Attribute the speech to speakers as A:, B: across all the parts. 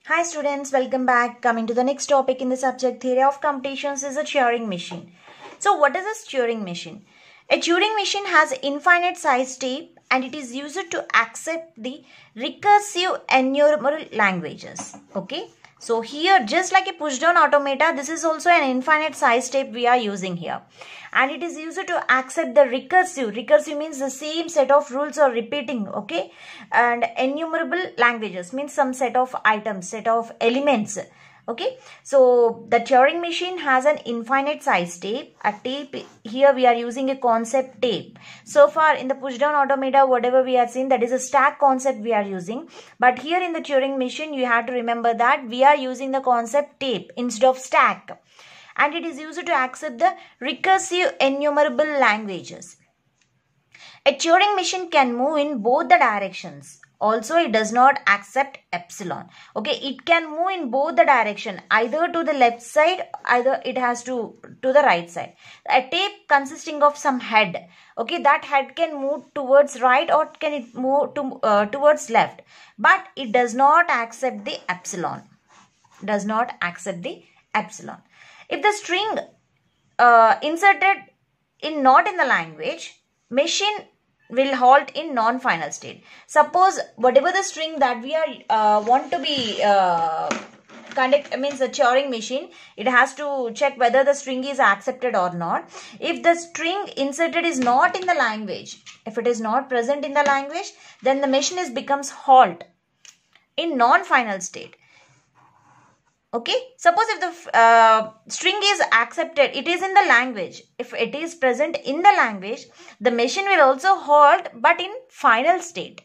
A: Hi students, welcome back. Coming to the next topic in the subject theory of computations is a Turing machine. So what is a Turing machine? A Turing machine has infinite size tape and it is used to accept the recursive enumerable languages. Okay. So here, just like a push down automata, this is also an infinite size tape we are using here. And it is used to accept the recursive. Recursive means the same set of rules are repeating, okay? And enumerable languages means some set of items, set of elements. Okay, so the Turing machine has an infinite size tape. A tape, here we are using a concept tape. So far in the push down automata, whatever we have seen, that is a stack concept we are using. But here in the Turing machine, you have to remember that we are using the concept tape instead of stack. And it is used to accept the recursive enumerable languages. A Turing machine can move in both the directions. Also, it does not accept epsilon. Okay, it can move in both the direction, either to the left side, either it has to the right side. A tape consisting of some head. Okay, that head can move towards right or can it move towards left. But it does not accept the epsilon. Does not accept the epsilon. If the string inserted not in the language, machine will halt in non-final state. Suppose whatever the string that we are want to be means the Turing machine, it has to check whether the string is accepted or not. If the string inserted is not in the language, if it is not present in the language, then the machine becomes halt in non-final state. Okay, suppose if the string is accepted, it is in the language. If it is present in the language, the machine will also halt but in final state.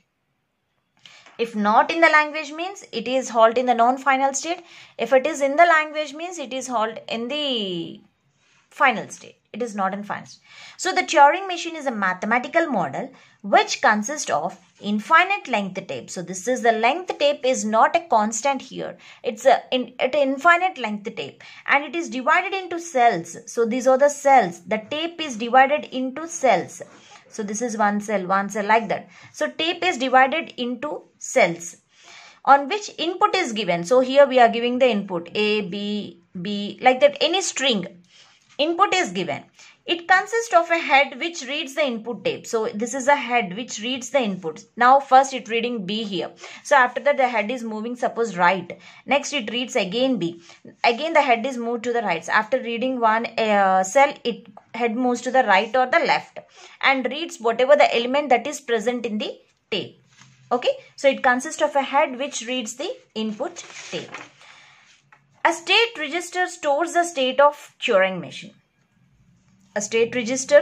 A: If not in the language means it is halt in the non-final state. If it is in the language means it is halt in the final state. It is not in final state. So the Turing machine is a mathematical model which consists of infinite length tape. So this is the length tape is not a constant here. It's an infinite length tape and it is divided into cells. So these are the cells. The tape is divided into cells. So this is one cell like that. So tape is divided into cells on which input is given. So here we are giving the input A, B, B, like that. Any string input is given. It consists of a head which reads the input tape. So this is a head which reads the inputs. Now first it reading B here. So after that the head is moving, suppose right. Next it reads again B. Again the head is moved to the right. So after reading one cell, it head moves to the right or the left and reads whatever the element that is present in the tape. Okay. So it consists of a head which reads the input tape. A state register stores the state of Turing machine. A state register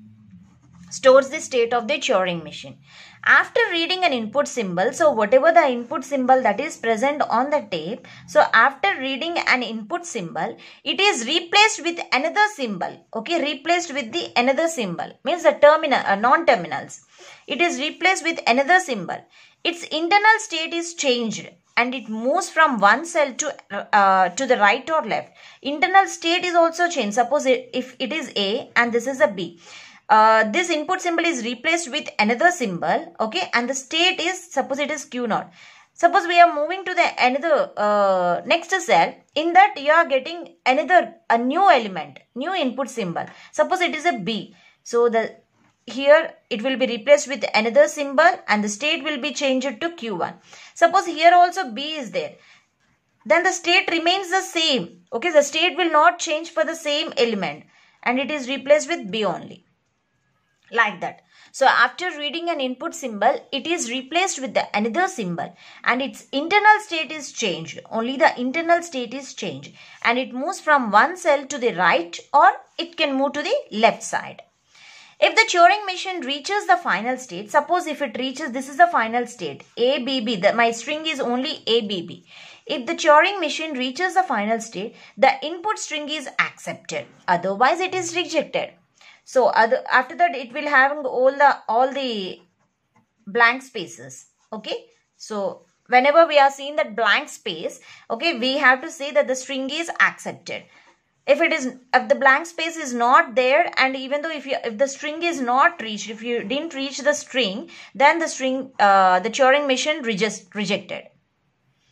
A: stores the state of the Turing machine. After reading an input symbol, so whatever the input symbol that is present on the tape, so after reading an input symbol, it is replaced with another symbol. Okay, replaced with the another symbol means the terminal, non-terminals. It is replaced with another symbol. Its internal state is changed and it moves from one cell to the right or left. Internal state is also changed. Suppose if it is A and this is a B. This input symbol is replaced with another symbol. Okay, and the state is, suppose it is Q0. Suppose we are moving to the another next cell. In that you are getting a new element, new input symbol. Suppose it is a B. So here it will be replaced with another symbol and the state will be changed to Q1. Suppose here also B is there. Then the state remains the same. Okay, the state will not change for the same element and it is replaced with B only. Like that. So after reading an input symbol, it is replaced with another symbol and its internal state is changed. Only the internal state is changed and it moves from one cell to the right or it can move to the left side. If the Turing machine reaches the final state, suppose if it reaches, this is the final state, ABB, my string is only ABB. If the Turing machine reaches the final state, the input string is accepted. Otherwise, it is rejected. So after that, it will have all the blank spaces. Okay. So whenever we are seeing that blank space, okay, we have to say that the string is accepted. If the blank space is not there, and even though if the string is not reached, if you didn't reach the string, then the Turing machine rejected.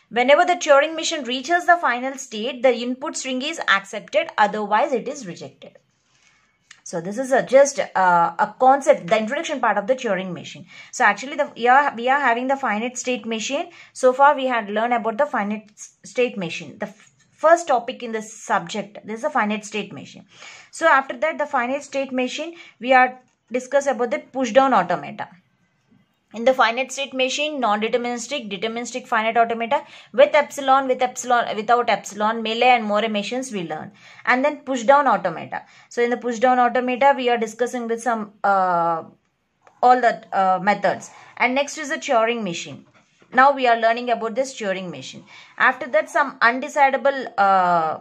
A: Whenever the Turing machine reaches the final state, the input string is accepted, otherwise it is rejected. So this is just a concept, the introduction part of the Turing machine. So actually we are having the finite state machine. So far we had learned about the finite state machine. The first topic in this subject, this is a finite state machine. So after that, the finite state machine, we are discuss about the push down automata. In the finite state machine, non-deterministic, deterministic finite automata, with epsilon, without epsilon, melee and more machines we learn. And then push down automata. So in the push down automata, we are discussing with some all the methods. And next is the Turing machine. Now we are learning about this Turing machine. After that, some undecidable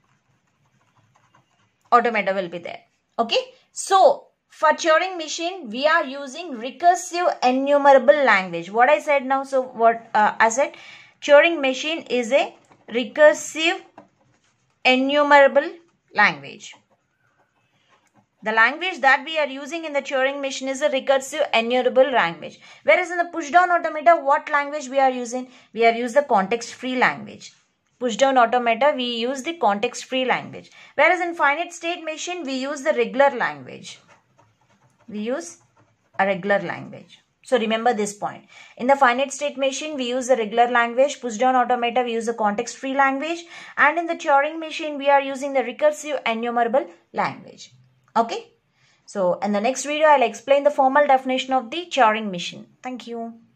A: automata will be there. Okay. So for Turing machine, we are using recursive enumerable language. What I said now, so what I said, Turing machine is a recursive enumerable language. The language that we are using in the Turing machine is a recursive enumerable language. Whereas in the pushdown automata, what language we are using? We are using the context-free language. Pushdown automata, we use the context-free language. Whereas in finite state machine, we use the regular language. We use a regular language. So remember this point. In the finite state machine, we use the regular language. Pushdown automata, we use the context-free language. And in the Turing machine, we are using the recursive enumerable language. Okay. So in the next video, I'll explain the formal definition of the Turing machine. Thank you.